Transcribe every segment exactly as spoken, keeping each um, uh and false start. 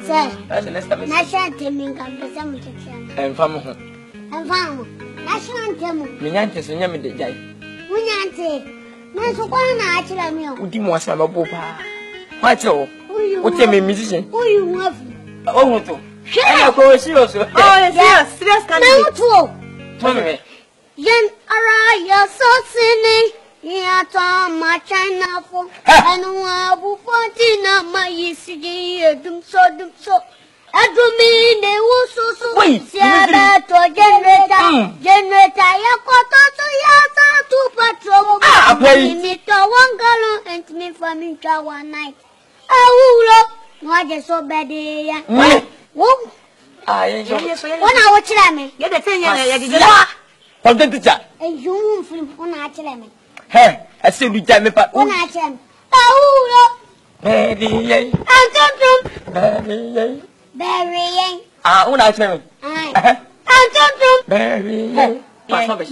Sir. That's the next time. National team can be some And from home. And found national team. Minyantes and Yammy Jay. Munyante. Naso kwa na achira mi o. Udi mo asama bopa. What o? What you mean musician? Who you want? Oh, to. Share go serious. Oh, yes, serious can be. No, tell me. Yen ara ya so sini. Ya ta ma China fo. Anu abu fonti na ma yisi dum so dum so. Adumi ne wo so so. Si ada to generator. Generator ya ko to so ya sa tu patrol. Ah, play. Me to one gallon and me for me try one night. Awulo. No just so bad ya. Wo. Ah, yes. Ona wo chira me. Get the thing ya di. Forget the chat. E yum film ona chira me. Hey, I said you tell me pa. Ona chira me. Awulo. Baby, yeah. Antotum. Baby, yeah. Burying. Ah, una chira me. Ai. Antotum. Baby, yeah. Burying.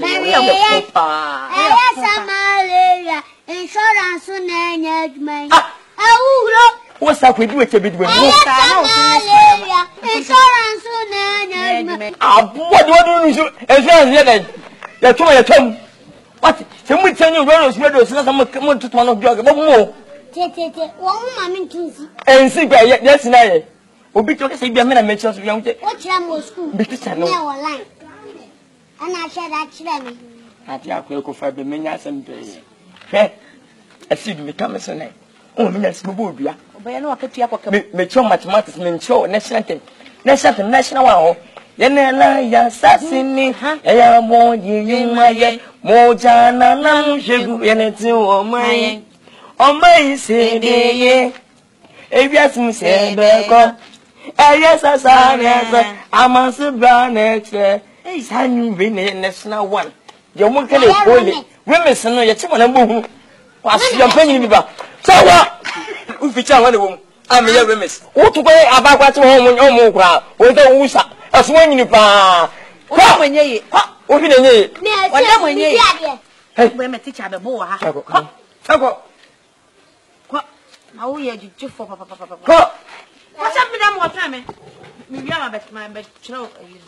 Aya Samaria. Insurance management. Awulo. What's up with you? It's a bit with Aya Samaria. Insurance management. Ah, what do you do? Insurance, yeah. You're too much. What? Some tell you, Rose, Rose, not some come to one of your more. Tete, one mammy twins. And see, yes, nay. Will be talking to be a man and mentions young. What's your school? Because I know line. And I said that children. at your quick for the minions and pay. Hey, I see you become a son. Oh, Minas Bubia. But I know I could take a Me show mathematics, men show national thing. National national. Yenela ya sasini, ya mo yi maye, mo jana na shegu yeneti o maye. O maye se de Ebia sim se be ko. Eya sasa nesa, amansu bra next. Sanyu be national one. Yo mo kele pole. Women no ye chimo na mbu. Wasu yo panyi bi ba. Sawa. U ficha wan wo. Am ye women. Wo to ko abakwa to ho mo mo kra. Wo to wusa. Aso anyini pa. Kwa mwenye ye. O fi nenye ye. Wanda mwenye ye. Hey, we me teacher be bo ha. Sako. Sako. Kwa. Na wo ye juju fo papa papa papa. Ko. What's up with them what me? Me bia ma bet ma bet chiro.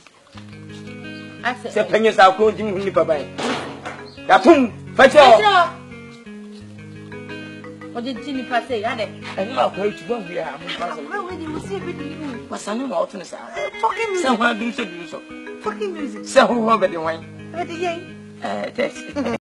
Se penye sa ko jimi huni pa bai. Ya pum. Facho. O de tini passe ya de. Ani ma ko tu don bia mo pa so. Where we you see with you? Wasanu ma otu ne sa. Fucking music. Se ho bi so bi so. Fucking music. Se ho ho be de wan. What the yen? Eh, test.